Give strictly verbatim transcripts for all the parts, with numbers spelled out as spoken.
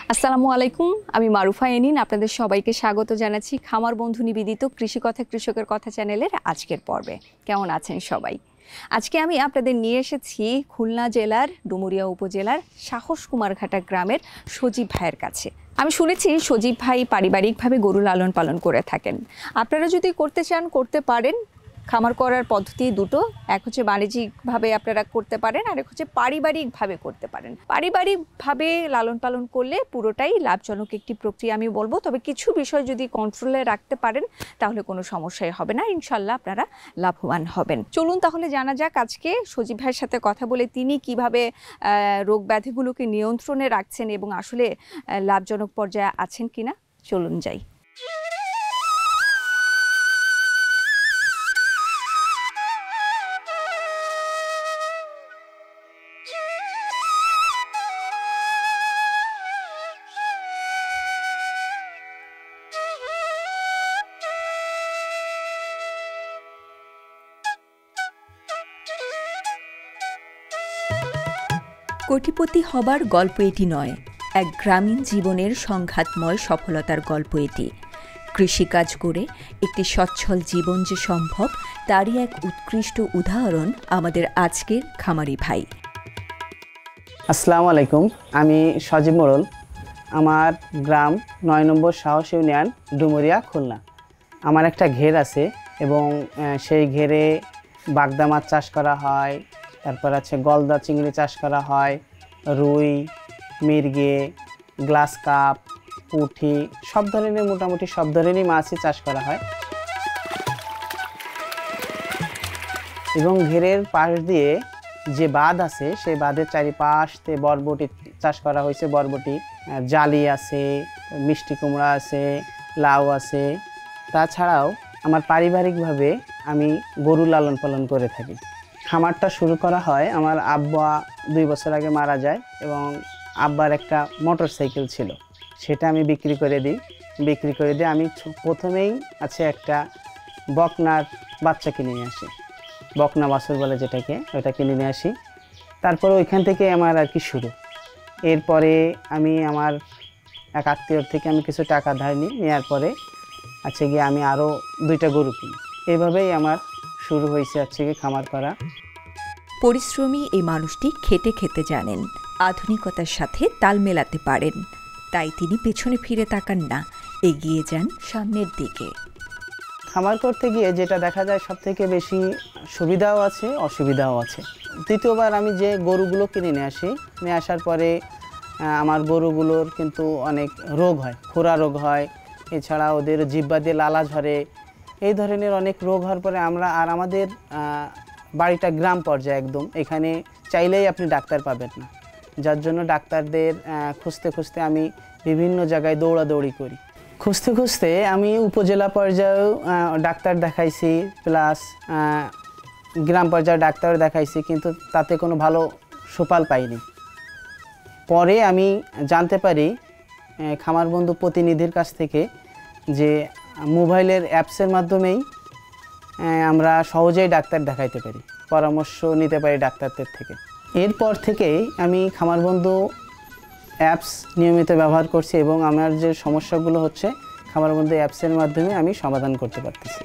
আসসালামু আলাইকুম, আমি মারুফা এনিন। আপনাদের সবাইকে স্বাগত জানাচ্ছি খামার বন্ধু নিবেদিত কৃষি কথা কৃষকের কথা চ্যানেলের আজকের পর্বে। কেমন আছেন সবাই? আজকে আমি আপনাদের নিয়ে এসেছি খুলনা জেলার ডুমুরিয়া উপজেলার সাহস কুমারঘাটা গ্রামের সজীব ভাইয়ের কাছে। আমি শুনেছি সজীব ভাই পারিবারিকভাবে গরু লালন পালন করে থাকেন। আপনারা যদি করতে চান করতে পারেন। খামার করার পদ্ধতি দুটো, এক হচ্ছে বাণিজ্যিকভাবে আপনারা করতে পারেন, আর এক হচ্ছে পারিবারিকভাবে করতে পারেন। পারিবারিকভাবে লালন পালন করলে পুরোটাই লাভজনক একটি প্রক্রিয়া আমি বলবো, তবে কিছু বিষয় যদি কন্ট্রোলে রাখতে পারেন তাহলে কোনো সমস্যাই হবে না, ইনশাল্লাহ আপনারা লাভবান হবেন। চলুন তাহলে জানা যাক আজকে সজীব ভাইয়ের সাথে কথা বলে তিনি কিভাবে রোগ ব্যাধিগুলোকে নিয়ন্ত্রণে রাখছেন এবং আসলে লাভজনক পর্যায়ে আছেন কিনা। চলুন যাই। কোটিপতি হবার গল্প এটি নয়, এক গ্রামীণ জীবনের সংঘাতময় সফলতার গল্প এটি। কৃষিকাজ করে একটি সচ্ছল জীবন যে সম্ভব তারই এক উৎকৃষ্ট উদাহরণ আমাদের আজকের খামারি ভাই। আসসালামু আলাইকুম, আমি সজীব মোড়ল। আমার গ্রাম নয় নম্বর সাহস ইউনিয়ন, ডুমুরিয়া, খুলনা। আমার একটা ঘের আছে এবং সেই ঘেরে বাগদা মাছ চাষ করা হয়, তারপর আছে গলদা চিংড়ি চাষ করা হয়, রুই, মির্গে, গ্লাস কাপ, পুঁটি, সব ধরনের মোটামুটি সব ধরনেরই মাছই চাষ করা হয়। এবং ঘেরের পাশ দিয়ে যে বাঁধ আছে সেই বাঁধের চারিপাশে বরবটি চাষ করা হয়েছে। বরবটি, জালি আছে, মিষ্টি কুমড়া আছে, লাউ আছে। তাছাড়াও আমার পারিবারিকভাবে আমি গরু লালন পালন করে থাকি। খামারটা শুরু করা হয়, আমার আব্বা দুই বছর আগে মারা যায় এবং আব্বার একটা মোটর সাইকেল ছিল, সেটা আমি বিক্রি করে দিই। বিক্রি করে দিয়ে আমি প্রথমেই আছে একটা বকনার বাচ্চা কিনে নিয়ে আসি, বকনা বাছুর বলে যেটাকে, ওটা কিনে নিয়ে আসি। তারপরে ওইখান থেকে আমার আর কি শুরু। এরপরে আমি আমার এক আত্মীয়র থেকে আমি কিছু টাকা ধার নিই, নেওয়ার পরে আছে গিয়ে আমি আরও দুইটা গরু কিনি। এভাবেই আমার শুরু হয়েছে হচ্ছে কি খামার করা। পরিশ্রমী এই মানুষটি খেতে খেতে জানেন, আধুনিকতার সাথে তাল মেলাতে পারেন। তাই তিনি পেছনে ফিরে তাকান না, এগিয়ে যান সামনের দিকে। খামার করতে গিয়ে যেটা দেখা যায় সব থেকে বেশি সুবিধাও আছে অসুবিধাও আছে। দ্বিতীয়বার আমি যে গরুগুলো কিনে নিয়ে আসি, নিয়ে আসার পরে আমার গরুগুলোর কিন্তু অনেক রোগ হয়, খুরা রোগ হয়, এছাড়া ওদের জিহ্বা দিয়ে লালা ঝরে, এই ধরনের অনেক রোগ হওয়ার পরে আমরা আর আমাদের বাড়িটা গ্রাম পর্যায়ে একদম, এখানে চাইলেই আপনি ডাক্তার পাবেন না, যার জন্য ডাক্তারদের খুঁজতে খুঁজতে আমি বিভিন্ন জায়গায় দৌড়াদৌড়ি করি। খুঁজতে খুঁজতে আমি উপজেলা পর্যায়েও ডাক্তার দেখাইছি, প্লাস গ্রাম পর্যায়ে ডাক্তারও দেখাইছি, কিন্তু তাতে কোনো ভালো সুফল পাইনি। পরে আমি জানতে পারি খামার বন্ধু প্রতিনিধির কাছ থেকে যে মোবাইলের অ্যাপসের মাধ্যমেই আমরা সহজেই ডাক্তার দেখাইতে পারি, পরামর্শ নিতে পারি ডাক্তারদের থেকে। এরপর থেকেই আমি খামার বন্ধু অ্যাপস নিয়মিত ব্যবহার করছি এবং আমার যে সমস্যাগুলো হচ্ছে খামার বন্ধু অ্যাপসের মাধ্যমে আমি সমাধান করতে পারতেছি।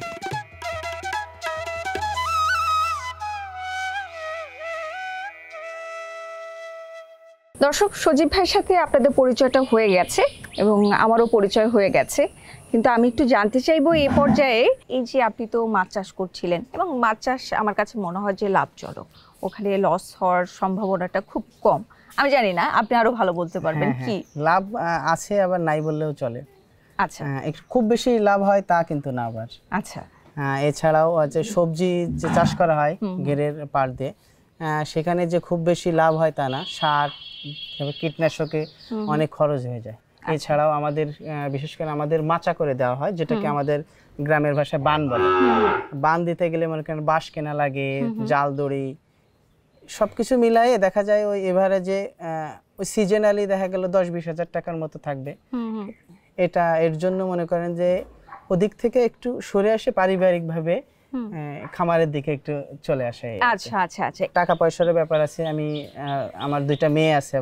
দর্শক, সজীব ভাইয়ের সাথে আপনাদের পরিচয়টা হয়ে গেছে এবং আমারও পরিচয় হয়ে গেছে, কিন্তু আমি একটু জানতে চাইবো এই পর্যায়ে, এই যে আপনি তো মাছ চাষ করছিলেন এবং মাছ চাষ আমার কাছে মনে হয় যে লাভজনক, ওখানে লস হওয়ার সম্ভাবনাটা খুব কম। আমি জানি না, আপনি আরো ভালো বলতে পারবেন। কি লাভ আছে আবার নাই বললেও চলে। আচ্ছা, খুব বেশি লাভ হয় তা কিন্তু না আবার। আচ্ছা, এছাড়াও যে সবজি যে চাষ করা হয় ঘেরের পাড় দিয়ে, সেখানে যে খুব বেশি লাভ হয় তা না, সার কীটনাশকে অনেক খরচ হয়ে যায়। এছাড়াও আমাদের বিশেষ করে আমাদের মাচা করে দেওয়া হয়, যেটাকে আমাদের গ্রামের ভাষায় বান বলে। বান দিতে গেলে মনে করেন বাঁশ কেনা লাগে, জাল দড়ি, সবকিছু মিলায়ে দেখা যায় ওই এভারেজে ওই সিজনালি দেখা গেল দশ বিশ হাজার টাকার মতো থাকবে। এটা এর জন্য মনে করেন যে ওদিক থেকে একটু সরে আসে, পারিবারিকভাবে খামারের দিকে একটু চলে আসে। আচ্ছা আচ্ছা আচ্ছা, টাকা পয়সার ব্যাপার আছে। আমি আমার দুইটা মেয়ে আছে, আবার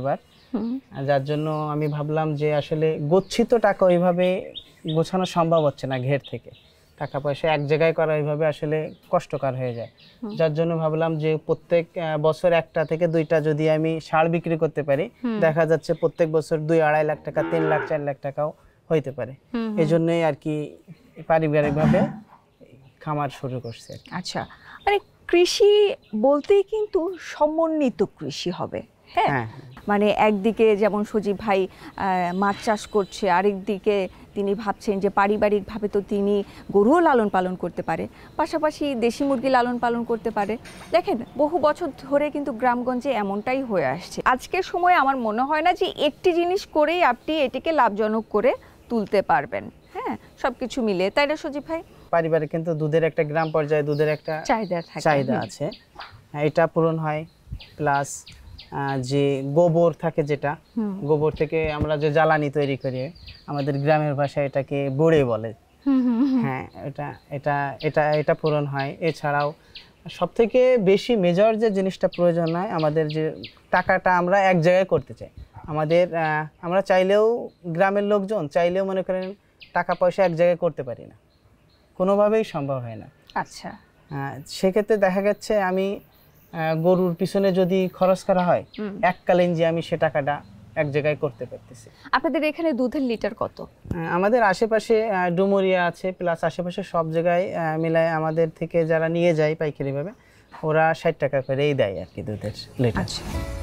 আর যার জন্য আমি ভাবলাম যে আসলে গচ্ছিত টাকা ওইভাবে গোছানো সম্ভব হচ্ছে না ঘের থেকে, টাকা পয়সা এক জায়গায় করা ওইভাবে আসলে কষ্টকর হয়ে যায়। যার জন্য ভাবলাম যে প্রত্যেক বছর একটা থেকে দুইটা যদি আমি ষাঁড় বিক্রি করতে পারি, দেখা যাচ্ছে প্রত্যেক বছর দুই আড়াই লাখ টাকা, তিন লাখ চার লাখ টাকাও হইতে পারে। এই জন্যই আর কি পারিবারিকভাবে খামার শুরু করছে। আচ্ছা, মানে কৃষি বলতেই কিন্তু সমন্বিত কৃষি হবে, হ্যাঁ? হ্যাঁ, মানে একদিকে যেমন সজীব ভাই আহ, মাছ চাষ করছে, আরেকদিকে তিনি ভাবছেন যে পারিবারিকভাবে তো তিনি গরুও লালন পালন করতে পারে, পাশাপাশি দেশি মুরগি লালন পালন করতে পারে। দেখেন বহু বছর ধরে কিন্তু গ্রামগঞ্জে এমনটাই হয়ে আসছে। আজকের সময়ে আমার মনে হয় না যে একটি জিনিস করেই আপনি এটিকে লাভজনক করে তুলতে পারবেন, হ্যাঁ, সব কিছু মিলে, তাই না সজীব ভাই? পারিবারিক কিন্তু দুধের একটা গ্রাম পর্যায়ে দুধের একটা চাহিদা থাকে, চাহিদা আছে, এটা পূরণ হয়। প্লাস যে গোবর থাকে, যেটা গোবর থেকে আমরা যে জ্বালানি তৈরি করি, আমাদের গ্রামের ভাষায় এটাকে বড়ে বলে, হ্যাঁ, এটা এটা এটা এটা পূরণ হয়। এছাড়াও সব থেকে বেশি মেজর যে জিনিসটা প্রয়োজন হয়, আমাদের যে টাকাটা আমরা এক জায়গায় করতে চাই। আমাদের আমরা চাইলেও, গ্রামের লোকজন চাইলেও মনে করেন টাকা পয়সা এক জায়গায় করতে পারি না, কোনোভাবেই সম্ভব হয় না। আচ্ছা, সেক্ষেত্রে দেখা যাচ্ছে আমি গরুর পিছনে যদি খরচ করা হয়, এককালীন যে আমি সে টাকাটা এক জায়গায় করতে পারতেছি। আপনাদের এখানে দুধের লিটার কত? আমাদের আশেপাশে ডুমুরিয়া আছে, প্লাস আশেপাশে সব জায়গায় মিলায় আমাদের থেকে যারা নিয়ে যায় পাইকারিভাবে, ওরা ষাট টাকা করেই দেয় আর কি দুধের লিটার। আচ্ছা,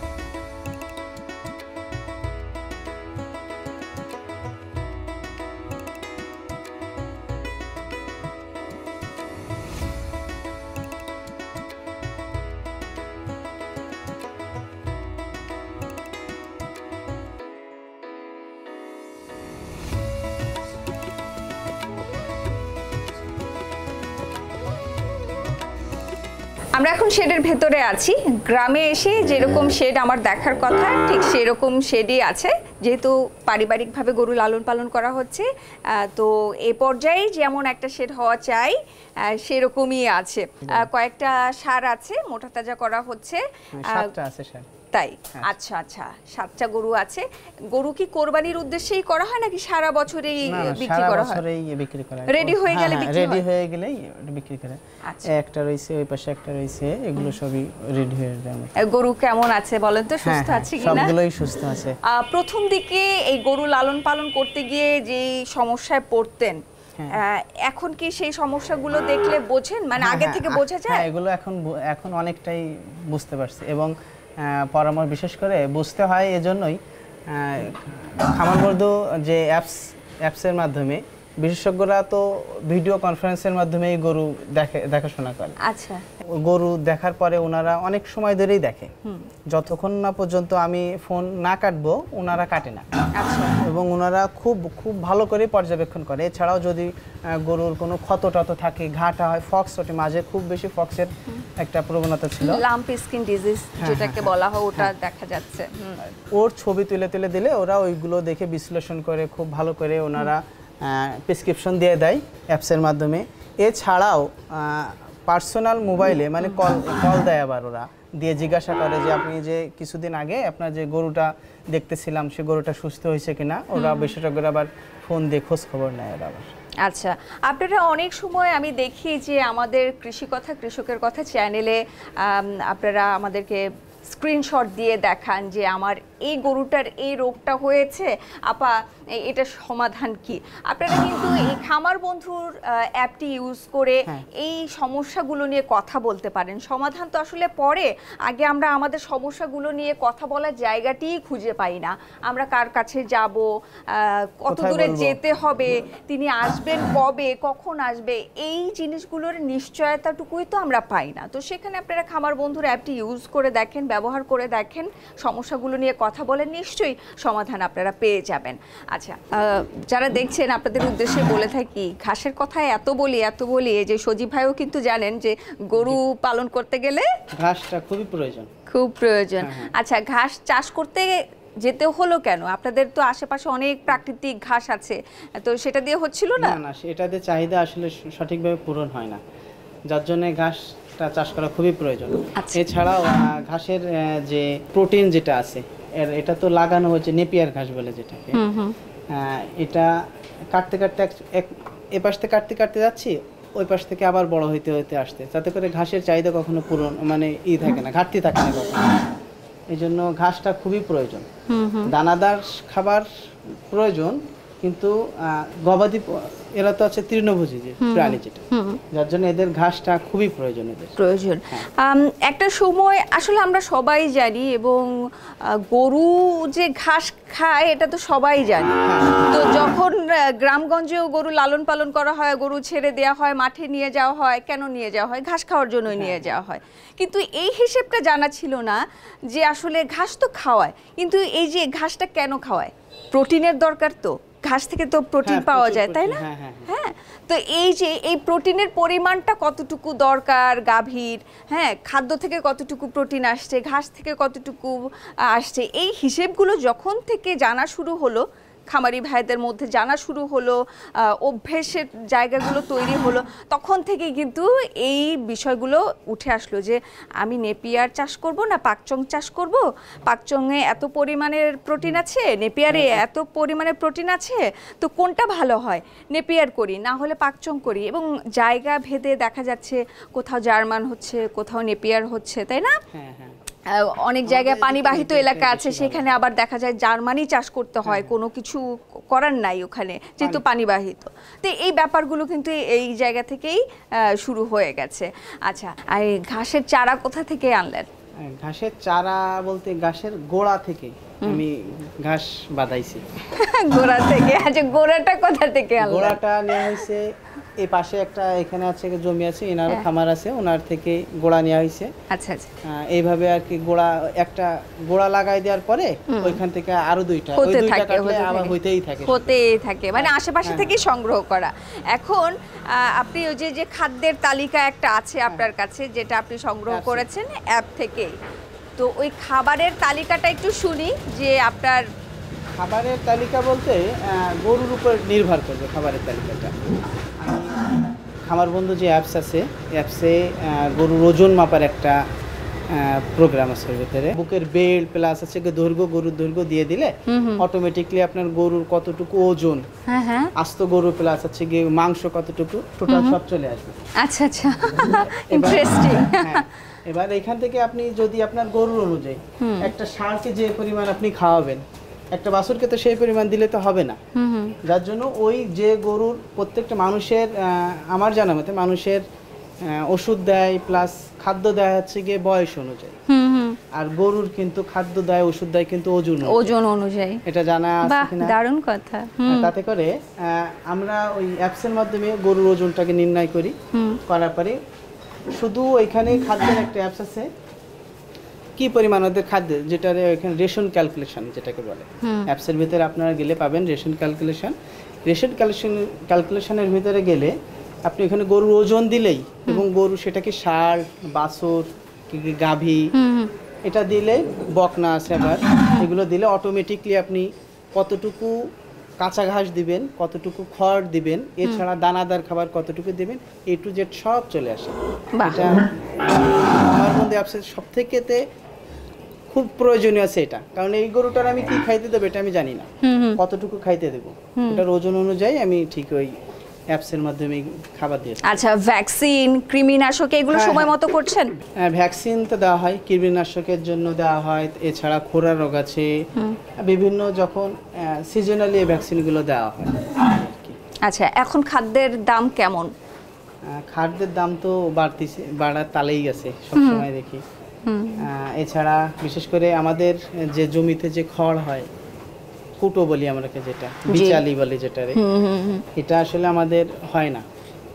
আমরা এখন শেডের ভেতরে আছি। গ্রামে এসে যেরকম শেড আমার দেখার কথা, ঠিক সেরকম শেডই আছে, যেহেতু পারিবারিকভাবে গরু লালন পালন করা হচ্ছে। তো এ পর্যায়ে যেমন একটা শেড হওয়া চাই সেরকমই আছে। কয়েকটা সার আছে, মোটা তাজা করা হচ্ছে। সাতটা আছে সার। তাই, আচ্ছা আচ্ছা, সাতটা গরু আছে। গরু কি কোরবানির উদ্দেশ্যেই করা হয় নাকি সারা বছরই বিক্রি করা হয়? সারা বছরই বিক্রি করা হয়, রেডি হয়ে গেলে বিক্রি হয়। রেডি হয়ে গেলেই বিক্রি করে। আচ্ছা, একটা রইছে, ওই পাশে একটা রইছে, এগুলো সবই রেডি হয়ে যায়। গরু কেমন আছে বলেন তো, সুস্থ আছে কিনা? সবগুলোই সুস্থ আছে। প্রথম দিকে এই গরু লালন পালন করতে গিয়ে যে সমস্যায় পড়তেন, এখন কি সেই সমস্যাগুলো দেখলে বোঝেন, মানে আগে থেকে বোঝা যায়? হ্যাঁ, এগুলো এখন এখন অনেকটাই বুঝতে পারছি, এবং পরামর্শ বিশেষ করে বুঝতে হয়। এজন্যই খামার বন্ধু যে অ্যাপস অ্যাপসের মাধ্যমে বিশেষজ্ঞরা তো ভিডিও কনফারেন্সের মাধ্যমে এই গরু দেখে দেখাশোনা করে। আচ্ছা, গরু দেখার পরে ওনারা অনেক সময় ধরেই দেখে, যতক্ষণ না পর্যন্ত আমি ফোন না কাটবো ওনারা কাটে না। আচ্ছা, এবং ওনারা খুব খুব ভালো করে পর্যবেক্ষণ করে। এছাড়াও যদি গরুর কোনো ক্ষত টত থাকে, ঘাটা হয়, ফক্স ওঠে, মাঝে খুব বেশি ফক্সের একটা প্রবণতা ছিল, লাম্প স্কিন ডিজিজ যেটাকে বলা হয়, ওটা দেখা যাচ্ছে। ওর ছবি তুলে তুলে দিলে ওরা ওইগুলো দেখে বিশ্লেষণ করে খুব ভালো করে ওনারা প্রেসক্রিপশন দিয়ে দেয় অ্যাপসের মাধ্যমে। এছাড়াও পার্সোনাল মোবাইলে মানে কল কল দেয় আবার, ওরা দিয়ে জিজ্ঞাসা করে যে আপনি যে কিছুদিন আগে আপনার যে গরুটা দেখতেছিলাম সে গরুটা সুস্থ হয়েছে কিনা, ওরা বিশেষজ্ঞরা আবার ফোন দিয়ে খোঁজ খবর নেয় ওরা আবার। আচ্ছা, আপনারা অনেক সময় আমি দেখি যে আমাদের কৃষি কথা কৃষকের কথা চ্যানেলে আপনারা আমাদেরকে স্ক্রিনশট দিয়ে দেখান যে আমার এই গরুটার এই রোগটা হয়েছে, আপা এটার সমাধান কি। আপনারা কিন্তু এই খামার বন্ধুর অ্যাপটি ইউজ করে এই সমস্যাগুলো নিয়ে কথা বলতে পারেন। সমাধান তো আসলে পরে, আগে আমরা আমাদের সমস্যাগুলো নিয়ে কথা বলার জায়গাটিই খুঁজে পাই না। আমরা কার কাছে যাব, কত দূরে যেতে হবে, তিনি আসবেন কবে, কখন আসবে, এই জিনিসগুলোর নিশ্চয়তাটুকুই তো আমরা পাই না। তো সেখানে আপনারা খামার বন্ধুর অ্যাপটি ইউজ করে দেখেন, ব্যবহার করে দেখেন, সমস্যাগুলো নিয়ে কথা বলেন, নিশ্চয়ই সমাধান আপনারা পেয়ে যাবেন। আচ্ছা, যারা দেখছেন আপনাদের উদ্দেশ্যে বলে থাকি, ঘাসের কথা এত বলি এত বলি যে সজীব ভাইও কিন্তু জানেন যে গরু পালন করতে গেলে ঘাসটা খুবই প্রয়োজন, খুব প্রয়োজন। আচ্ছা, ঘাস চাষ করতে যেতে হলো কেন? আপনাদের তো আশেপাশে অনেক প্রাকৃতিক ঘাস আছে, তো সেটা দিয়ে হচ্ছিল না? না, সেটা দিয়ে চাহিদা আসলে সঠিকভাবে পূরণ হয় না, যার জন্য ঘাস ঘাসটা চাষ করা খুবই প্রয়োজন। আচ্ছা। এছাড়াও আহ, ঘাসের আহ, যে প্রোটিন যেটা আছে এর এটা তো লাগানো হচ্ছে নেপিয়ার ঘাস বলে যেটাকে। হুম হুম আহ, এটা কাটতে কাটতে এক- এক এ পাশ থেকে কাটতে কাটতে যাচ্ছি, ওই পাশ থেকে আবার বড় হইতে হইতে আসতে, যাতে করে ঘাসের চাহিদা কখনো পূরণ মানে ই থাকে না, ঘাটতি থাকে না কখনো। এই জন্য ঘাসটা খুবই প্রয়োজন। হুম হুম দানাদার খাবার প্রয়োজন, কিন্তু আহ, গবাদি প- এরা তো আছে তৃণভোজী যে প্রাণী যেটা, হুম যার জন্য এদের ঘাসটা খুবই প্রয়োজন এদের। প্রয়োজন। আম, একটা সময় আসলে আমরা সবাই জানি এবং আহ, গরু যে ঘাস খায় এটা তো সবাই জানি। তো যখন আহ, গ্রামগঞ্জেও গরু লালন পালন করা হয়, গরু ছেড়ে দেওয়া হয়, মাঠে নিয়ে যাওয়া হয়, কেন নিয়ে যাওয়া হয়? ঘাস খাওয়ার জন্যই নিয়ে যাওয়া হয়। কিন্তু এই হিসেবটা জানা ছিল না যে আসলে ঘাস তো খাওয়ায়, কিন্তু এই যে ঘাসটা কেন খাওয়ায়? প্রোটিনের দরকার, তো ঘাস থেকে তো প্রোটিন হ্যাঁ, পাওয়া প্রচুর যায়, তাই প্রোটিন, না? হ্যাঁ, হ্যাঁ, হ্যাঁ, তো এই যে এই প্রোটিনের পরিমাণটা কতটুকু দরকার গাভীর, হ্যাঁ, খাদ্য থেকে কতটুকু প্রোটিন আসছে, ঘাস থেকে কতটুকু আহ, আসছে, এই হিসেবগুলো যখন থেকে জানা শুরু হলো, খামারি ভাইদের মধ্যে জানা শুরু হলো, আহ, অভ্যেসের জায়গাগুলো তৈরি হলো, তখন থেকে কিন্তু এই বিষয়গুলো উঠে আসলো যে আমি নেপিয়ার চাষ করব না পাকচং চাষ করব, পাকচংয়ে এত পরিমাণের প্রোটিন আছে, নেপিয়ারে এত পরিমাণের প্রোটিন আছে, তো কোনটা ভালো হয়? নেপিয়ার করি, না হলে পাকচং করি। এবং জায়গা ভেদে দেখা যাচ্ছে কোথাও জার্মান হচ্ছে, কোথাও নেপিয়ার হচ্ছে, তাই না? হ্যাঁ হ্যাঁ আহ, অনেক জায়গায় আমাদের পানিবাহিত এদিকে এলাকা বেশি আছে, ভালো সেখানে আবার দেখা যায় জার্মানি চাষ করতে হয়, কোনো কিছু করার নাই ওখানে, যেহেতু পানিবাহিত। তো এই ব্যাপারগুলো কিন্তু এই জায়গা থেকেই আহ, শুরু হয়ে গেছে। আচ্ছা, আর এই ঘাসের চারা কোথা থেকে আনলেন? হ্যাঁ, ঘাসের চারা বলতে ঘাসের গোড়া থেকে আমি ঘাস বাঁধাইছি। গোড়া থেকে? আচ্ছা, গোড়াটা কোথা থেকে আনলেন? গোড়াটা নেওয়া হয়েছে এই পাশে একটা এখানে আছে জমি আছে, এনারও খামার আছে, ওনার থেকে গোড়া নেওয়া হয়েছে। আচ্ছা আচ্ছা, আহ, এইভাবে আর কি গোড়া একটা গোড়া লাগাই দেওয়ার পরে ওইখান থেকে আরো দুইটা, ওই হতে দুইটা থাকে, কাটলে হতে আবার থাকে। হইতেই থাকে। হতেই থাকে, মানে আশেপাশে থেকেই সংগ্রহ করা। এখন আহ, আপনি ওই যে যে খাদ্যের তালিকা একটা আছে আপনার কাছে, যেটা আপনি সংগ্রহ আছে। করেছেন অ্যাপ থেকেই, তো ওই খাবারের তালিকাটা একটু শুনি যে আপনার। খাবারের তালিকা বলতে আহ, গরুর উপর নির্ভর করবে খাবারের তালিকাটা। আমি খামার বন্ধু যে অ্যাপস আছে, অ্যাপসে গরুর ওজন মাপার একটা প্রোগ্রাম আছে ওর ভিতরে। বুকের বেল্ট প্লাস আছে গিয়ে দৈর্ঘ্য, গরুর দৈর্ঘ্য দিয়ে দিলে অটোমেটিকলি আপনার গরুর কতটুকু ওজন, হ্যাঁ হ্যাঁ, আস্ত গরু প্লাস আছে গিয়ে মাংস কতটুকু, টোটাল সব চলে আসবে। আচ্ছা আচ্ছা, ইন্টারেস্টিং। হ্যাঁ, এবার এখান থেকে আপনি যদি আপনার গরুর অনুযায়ী একটা ষাঁড়কে যে পরিমাণ আপনি খাওয়াবেন, একটা বাছুরকে তো সেই পরিমাণ দিলে তো হবে না। যার জন্য ওই যে গরুর প্রত্যেকটা মানুষের আহ, আমার জানা মতে মানুষের আহ, ওষুধ দেয় প্লাস খাদ্য দেয় হচ্ছে গিয়ে বয়স অনুযায়ী, হুম হুম, আর গরুর কিন্তু খাদ্য দেয় ওষুধ দেয় কিন্তু ওজন অনুযায়ী। ওজন অনুযায়ী। এটা জানা আছে বাহ, কিনা? দারুণ কথা। হুম তাতে করে আহ, আমরা ওই অ্যাপসের মাধ্যমে গরুর ওজনটাকে নির্ণয় করি, হুম, করার পরে শুধু ওইখানে খাদ্যের একটা অ্যাপস আছে, কি পরিমাণ ওদের খাদ্য, যেটা এখানে রেশন ক্যালকুলেশন যেটাকে বলে। অ্যাপসের ভিতরে আপনারা গেলে পাবেন রেশন ক্যালকুলেশন। রেশন ক্যালকুলেশন ক্যালকুলেশনের ভিতরে গেলে আপনি এখানে গরুর ওজন দিলেই, এবং গরু সেটাকে ষাঁড়, বাছুর, কি কি গাভী, এটা দিলে বকনা আছে আবার, এগুলো দিলে অটোমেটিকলি আপনি কতটুকু কাঁচা ঘাস দিবেন, কতটুকু খড় দিবেন, এছাড়া দানাদার খাবার কতটুকু দিবেন, এ টু জেড সব চলে আসে। বাহ। এটা আমার মধ্যে অ্যাপসের সব থেকেতে খুব প্রয়োজনীয় আছে এটা, কারণ এই গরুটার আমি কি খাইতে দেবো এটা আমি জানি না, কতটুকু খাইতে দেবো এটার ওজন অনুযায়ী আমি ঠিক ওই অ্যাপসের মাধ্যমে খাবার দিয়ে থাকি। আচ্ছা, ভ্যাকসিন, কৃমিনাশক এগুলো হ্যাঁ, সময় হ্যাঁ। মতো করছেন? হ্যাঁ, ভ্যাকসিন তো দেওয়া হয়, কীটনাশকের জন্য দেওয়া হয়, এছাড়া খোরা রোগ আছে, বিভিন্ন যখন সিজনালি এই ভ্যাকসিনগুলো দেওয়া হয়। আচ্ছা, এখন খাদ্যের দাম কেমন? আহ, খাদ্যের দাম তো বাড়তিছে, বাড়ার তালেই গেছে সবসময় দেখি। আহ, এছাড়া বিশেষ করে আমাদের যে জমিতে যে খড় হয়, কুটো বলি আমরাকে, যেটা বিচালি বলি যেটারে, এটা আসলে আমাদের হয় না।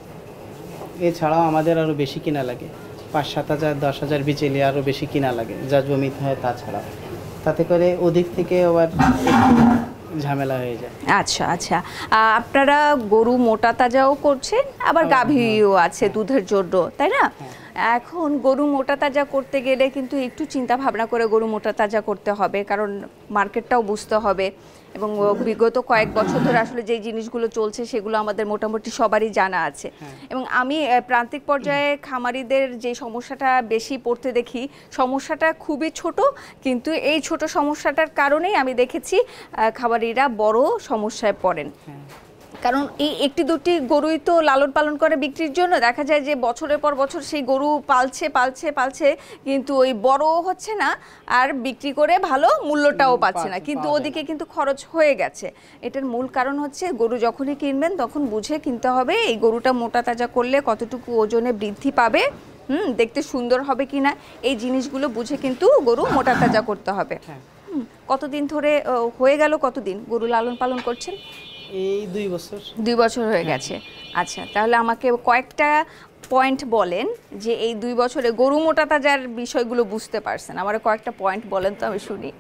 এছাড়াও আমাদের আরো বেশি কিনা লাগে, পাঁচ সাত হাজার দশ হাজার বিচেলি আরো বেশি কিনা লাগে যা জমিতে হয়, তাছাড়া তাতে করে ওদিক থেকে আবার একটু ঝামেলা হয়ে যায়। আচ্ছা আচ্ছা, আহ, আপনারা গরু মোটা তাজাও করছেন, আবার গাভীও আছে দুধের জন্য, তাই না? এখন গরু মোটা তাজা করতে গেলে কিন্তু একটু চিন্তা ভাবনা করে গরু মোটা তাজা করতে হবে, কারণ মার্কেটটাও বুঝতে হবে এবং বিগত কয়েক বছর ধরে আসলে যেই জিনিসগুলো চলছে সেগুলো আমাদের মোটামুটি সবারই জানা আছে। এবং আমি আহ, প্রান্তিক পর্যায়ে খামারিদের যে সমস্যাটা বেশি পড়তে দেখি, সমস্যাটা খুবই ছোট, কিন্তু এই ছোট সমস্যাটার কারণেই আমি দেখেছি আহ, খামারিরা বড় সমস্যায় পড়েন। কারণ এই একটি দুটি গরুই তো লালন পালন করে বিক্রির জন্য, দেখা যায় যে বছরের পর বছর সেই গরু পালছে পালছে পালছে কিন্তু ওই বড় হচ্ছে না আর বিক্রি করে ভালো মূল্যটাও পাচ্ছে না, কিন্তু ওদিকে কিন্তু খরচ হয়ে গেছে। এটার মূল কারণ হচ্ছে গরু যখনই কিনবেন তখন বুঝে কিনতে হবে এই গরুটা মোটা তাজা করলে কতটুকু ওজনে বৃদ্ধি পাবে, হুম দেখতে সুন্দর হবে কিনা, এই জিনিসগুলো বুঝে কিন্তু গরু মোটা তাজা করতে হবে। হুম, কতদিন ধরে আহ, হয়ে গেল কতদিন গরু লালন পালন করছেন? এই দুই বছর। দুই বছর হয়ে গেছে। আচ্ছা, তাহলে আমাকে কয়েকটা পয়েন্ট বলেন যে এই দুই বছরে গরু মোটা তাজার বিষয়গুলো বুঝতে পারছেন, আমার কয়েকটা পয়েন্ট বলেন তো আমি শুনি,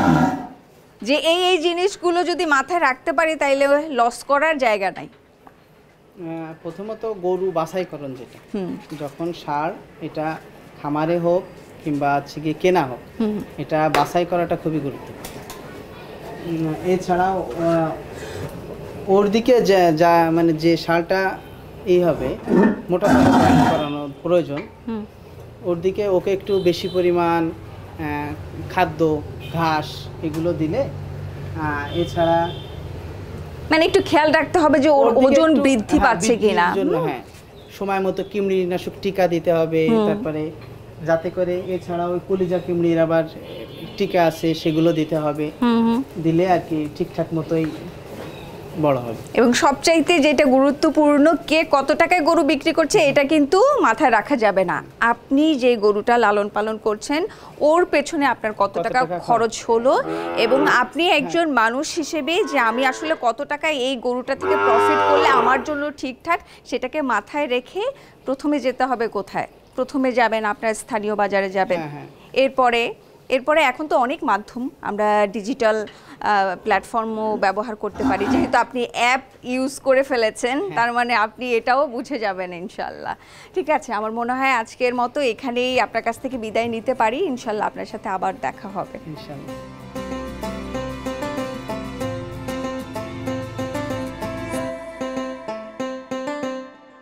যে এই এই জিনিসগুলো যদি মাথায় রাখতে পারি তাইলে লস করার জায়গা নাই। আহ, প্রথমত গরু বাছাইকরণ, যেটা যখন ষাঁড় এটা খামারে হোক কিংবা হচ্ছে গিয়ে কেনা হোক, এটা বাছাই করাটা খুবই গুরুত্বপূর্ণ। উম, এছাড়াও আহ, ওর দিকে যা যা মানে যে ষাঁড়টা এই হবে মোটা তাজা পালন করানো প্রয়োজন, ওর দিকে ওকে একটু বেশি পরিমাণ আহ, খাদ্য ঘাস এগুলো দিলে, আহ, এছাড়া মানে একটু খেয়াল রাখতে হবে যে ওর ওর দিকে ওজন একটু, বৃদ্ধি হ্যাঁ, পাচ্ছে বৃদ্ধির কিনা। জন্য, হ্যাঁ সময় মতো কৃমিনাশক টিকা দিতে হবে, তারপরে যাতে করে এছাড়া ওই কলিজা কৃমির আবার টিকা আছে সেগুলো দিতে হবে, দিলে আর কি ঠিকঠাক মতোই বড় হবে। এবং সবচাইতে যেটা গুরুত্বপূর্ণ, কে কত টাকায় গরু বিক্রি করছে এটা কিন্তু মাথায় রাখা যাবে না। আপনি যে গরুটা লালন পালন করছেন ওর পেছনে আপনার কত টাকা খরচ হলো, এবং আপনি একজন মানুষ হিসেবে যে আমি আসলে কত টাকা এই গরুটা থেকে প্রফিট করলে আমার জন্য ঠিকঠাক, সেটাকে মাথায় রেখে প্রথমে যেতে হবে কোথায়? প্রথমে যাবেন আপনার স্থানীয় বাজারে যাবেন, এরপরে এরপরে এখন তো অনেক মাধ্যম, আমরা ডিজিটাল প্ল্যাটফর্মও ব্যবহার করতে পারি, যেহেতু আপনি অ্যাপ ইউজ করে ফেলেছেন তার মানে আপনি এটাও বুঝে যাবেন ইনশাল্লাহ। ঠিক আছে, আমার মনে হয় আজকের মতো এখানেই আপনার কাছ থেকে বিদায় নিতে পারি, ইনশাল্লাহ আপনার সাথে আবার দেখা হবে। ইনশাআল্লাহ।